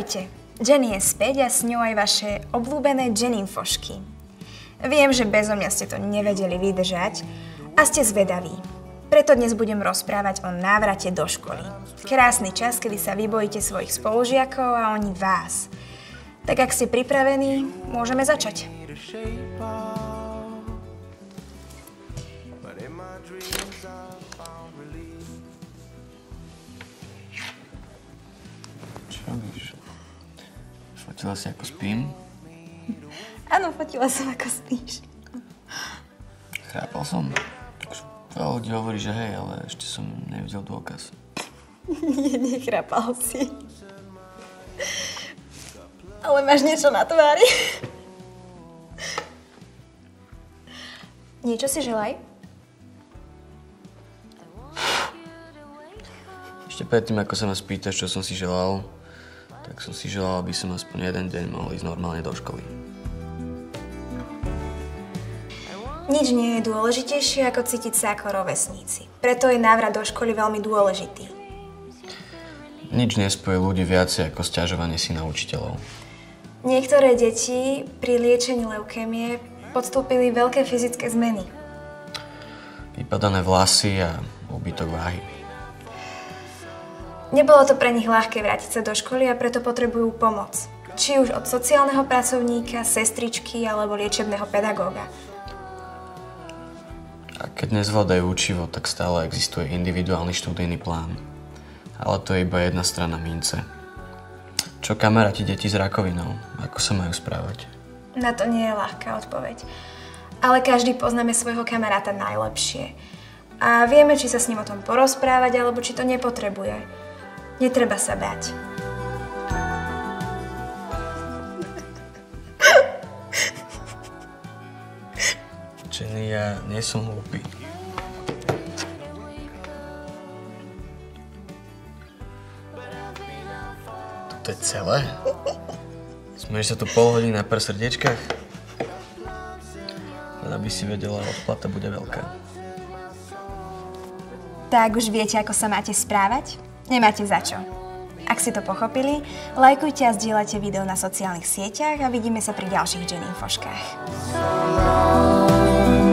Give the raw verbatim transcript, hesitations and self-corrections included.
Ahojte, Jenny je späť a s ňou aj vaše obľúbené Jenninfošky. Viem, že bezo mňa ste to nevedeli vydržať a ste zvedaví. Preto dnes budem rozprávať o návrate do školy. Krásny čas, kedy sa vybojíte svojich spolužiakov a oni vás. Tak ak ste pripravení, môžeme začať. Čo robíš? Fotila si, ako spím? Áno, fotila som, ako spíš. Chrápal som. Veľa ľudí hovorí, že hej, ale ešte som nevidel dôkaz. Nie, nechrápal si. Ale máš niečo na tvári. Niečo si želaj? Ešte predtým, ako sa ma spýtaš, čo som si želal, tak som si želal, aby som aspoň jeden deň mohol ísť normálne do školy. Nič nie je dôležitejšie, ako cítiť sa ako rovesníci. Preto je návrat do školy veľmi dôležitý. Nič nespojí ľudí viacej ako sťažovanie si na učiteľov. Niektoré deti pri liečení leukémie podstúpili veľké fyzické zmeny. Vypadané vlasy a úbytok váhy. Nebolo to pre nich ľahké vrátiť sa do školy a preto potrebujú pomoc. Či už od sociálneho pracovníka, sestričky alebo liečebného pedagóga. A keď nezvládajú učivo, tak stále existuje individuálny študijný plán. Ale to je iba jedna strana mince. Čo kamaráti deti s rakovinou? Ako sa majú správať? Na to nie je ľahká odpoveď. Ale každý poznáme svojho kamaráta najlepšie. A vieme, či sa s ním o tom porozprávať, alebo či to nepotrebuje. Netreba sa báť. Jenny, ja nie som hlúpy. Toto je celé? Smeješ sa tu pol hodiny na pár srdiečkách? Len aby si vedela, odplata bude veľká. Tak už viete, ako sa máte správať? Nemáte za čo. Ak ste to pochopili, lajkujte a zdieľajte video na sociálnych sieťach a vidíme sa pri ďalších Jenninfoškách.